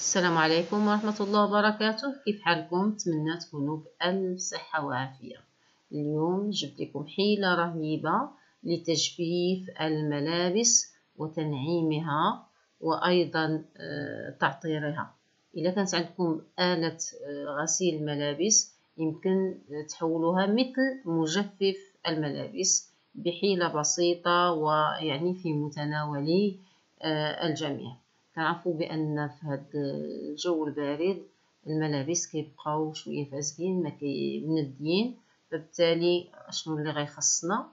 السلام عليكم ورحمة الله وبركاته. كيف حالكم؟ نتمنى تكونوا بألف صحة وعافية. اليوم جبت لكم حيلة رهيبة لتجفيف الملابس وتنعيمها وأيضا تعطيرها. إذا كانت عندكم آلة غسيل الملابس يمكن تحولوها مثل مجفف الملابس بحيلة بسيطة ويعني في متناول الجميع. كنعرفوا بان في هذا الجو البارد الملابس كيبقاو شويه فاسدين ما كينديين، فبالتالي شنو اللي غيخصنا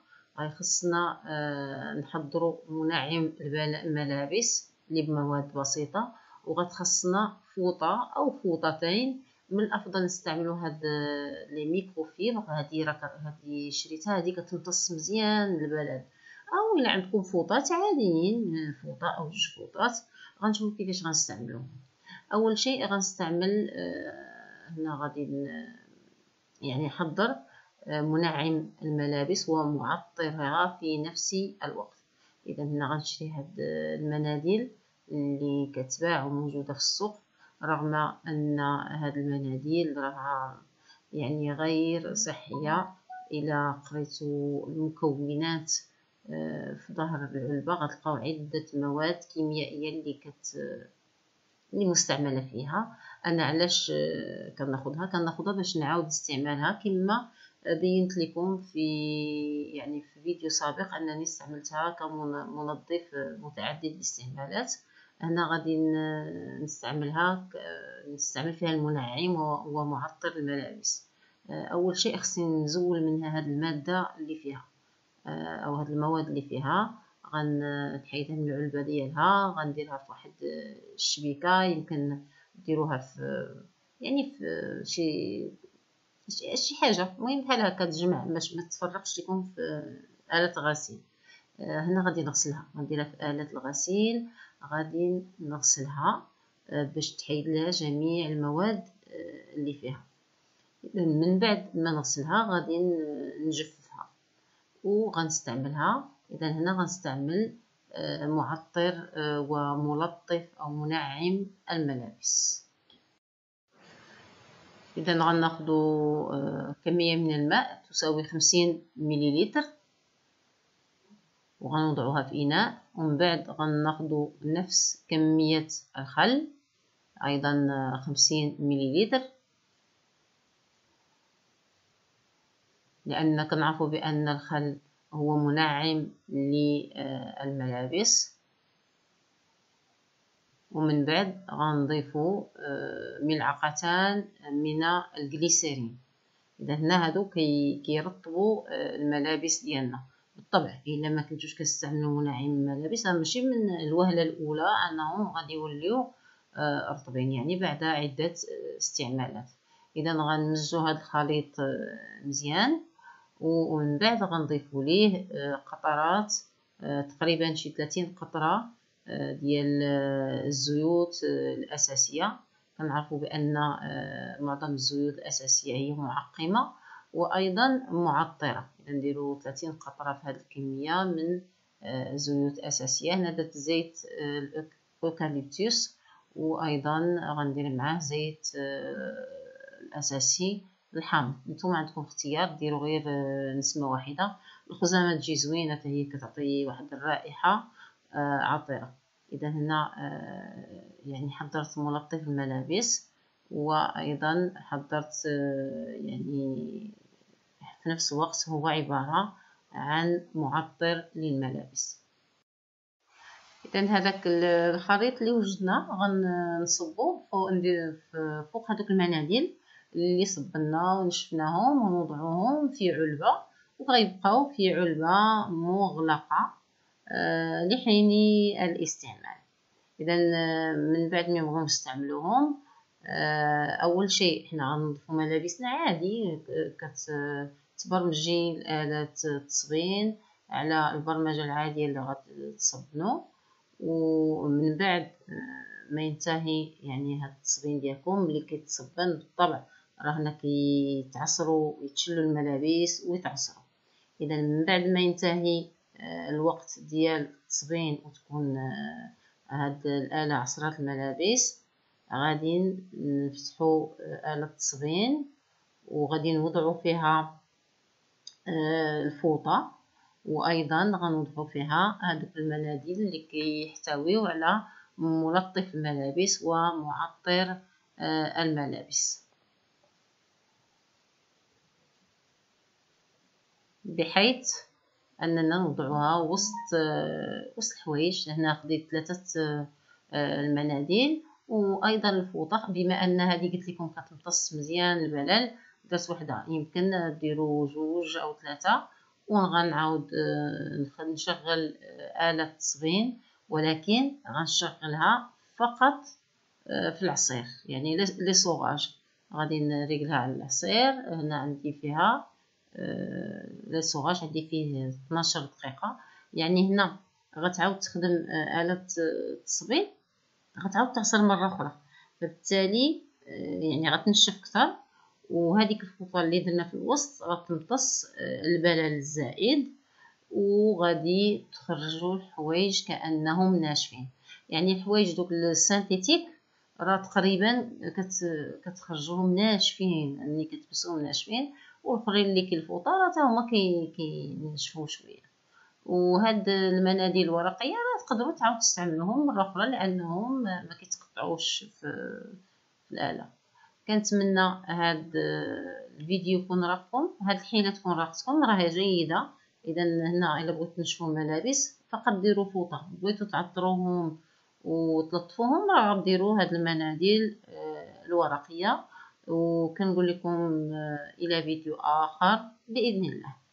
نحضروا منعم الملابس اللي بمواد بسيطه، وغتخصنا فوطه او فوطتين. من الافضل نستعملوا هاد لي ميكروفيبر. هذه شريتها، هذه كتمتص مزيان البلل. او الا عندكم فوطات عاديين، فوطه او جوج فوطات، غنشوفو كيفاش غنستعملوهم. اول شيء غنستعمل هنا غادي يعني نحضر منعم الملابس ومعطرها في نفس الوقت. اذا هنا غنشري هاد المناديل اللي كتباع وموجوده في السوق، رغم ان هاد المناديل راها يعني غير صحيه. الى قريتو المكونات في ظهر العلبه غتلقاو عده مواد كيميائيه اللي مستعمله فيها. انا علاش كناخذها باش نعاود استعمالها، كما بينت لكم في فيديو سابق انني استعملتها كمنظف متعدد الاستعمالات. انا غادي نستعمل فيها المنعم ومعطر الملابس. اول شيء خصني نزول منها هذه الماده اللي فيها او هاد المواد اللي فيها. غنحيدها من العلبه ديالها، غنديرها في واحد الشبيكه. يمكن ديروها في شي حاجه، المهم بحال هكا تجمع باش ما تفرقش لكم في آلة الغسيل. هنا غادي نغسلها، غنديرها في آلة الغسيل، غادي نغسلها باش تحيد لها جميع المواد اللي فيها. من بعد ما نغسلها غادي نجففها وغنستعملها. اذا هنا غنستعمل معطر وملطف او منعم الملابس. اذا غناخدو كميه من الماء تساوي 50 مليلتر وغنوضعوها في اناء، ومن بعد غناخدو نفس كميه الخل ايضا 50 مليلتر، لأن كنعرفوا بأن الخل هو منعم للملابس. ومن بعد غنضيفوا ملعقتان من الجليسرين. اذا هنا هادو كيرطبوا الملابس ديالنا. بالطبع الا ما كنتوش كتستعملوا منعم الملابس ماشي من الوهله الاولى انهم غادي يوليو رطبين، يعني بعد عده استعمالات. اذا غنمزجوا هذا الخليط مزيان، ومن بعد غنضيفوا ليه قطرات تقريبا شي 30 قطره ديال الزيوت الاساسيه. كنعرفوا بان معظم الزيوت الاساسيه هي معقمه وايضا معطره. اذا نديروا 30 قطره في هذه الكميه من زيوت اساسيه. هنا درت زيت الاوكاليبتوس، وايضا غندير معاه زيت الاساسي الحامض. نتوما عندكم اختيار، ديروا غير نسمه واحده. الخزامه تجي زوينه حتى هي كتعطي واحد الرائحه عطره. اذا هنا يعني حضرت ملطف الملابس، وايضا حضرت يعني في نفس الوقت هو عباره عن معطر للملابس. اذا هذاك الخليط اللي وجدنا غنصبوه فوق هذوك المناديل اللي صبنا ونشفناهم، ونوضعوهم في علبه، وغيبقاو في علبه مغلقه لحين الاستعمال. اذا من بعد ما نبغيو نستعملوهم، اول شيء حنا غنضيفوا ملابسنا عادي. كتبرمجي آلة التصبين على البرمجه العاديه اللي غتصبنوا، ومن بعد ما ينتهي يعني هذا التصبين ديالكم اللي كيتصبن بالطبع راه هنا كيتعصروا ويتشلوا الملابس ويتعصروا. اذا من بعد ما ينتهي الوقت ديال التصبين وتكون هاد الآلة عصرات الملابس، غادي نفتحو آلة التصبين وغادي نوضعو فيها الفوطة، وايضا غنوضعو فيها هذوك المناديل اللي كيحتويو على ملطف الملابس ومعطر الملابس، بحيث اننا نوضعوها وسط الحوايج. هنا خديت 3 المناديل وايضا الفوطه، بما ان هذه قلت لكم كتمتص مزيان البلل درت وحده، يمكن ديروا 2 أو 3. وغنعاود نشغل آلة التصبين، ولكن غنشغلها فقط في العصير، يعني لي صوغاج غادي نريقلها على العصير. هنا عندي فيها لي صوغاج، عندي فيه 12 دقيقة. يعني هنا غتعاود تخدم آلة التصبين، غتعاود تعصر مرة أخرى، فبالتالي يعني غتنشف كتر، وهذيك الفوطة اللي درنا في الوسط غتمتص البلل الزائد، وغادي تخرجوا الحوايج كأنهم ناشفين. يعني الحوايج دوك السانتيتيك راه تقريبا كتخرجوهم ناشفين، ملي كتلبسوهم ناشفين، والاخرين اللي كالفوطه راه حتى هما كينشفوا شويه. وهاد المناديل الورقيه راه تقدروا تعاودوا تستعملوهم مره اخرى لانهم ما كيتقطعوش في الاله. كنتمنى هاد الفيديو يكون راقكم، هاد الحيله تكون راقتكم، راها جيده. اذا هنا الا بغيتو تنشفوا الملابس فقط ديروا فوطه، بغيتو تعطروهم وتلطفوهم راه ديروا هاد المناديل الورقيه. وكنقول لكم الى فيديو اخر باذن الله.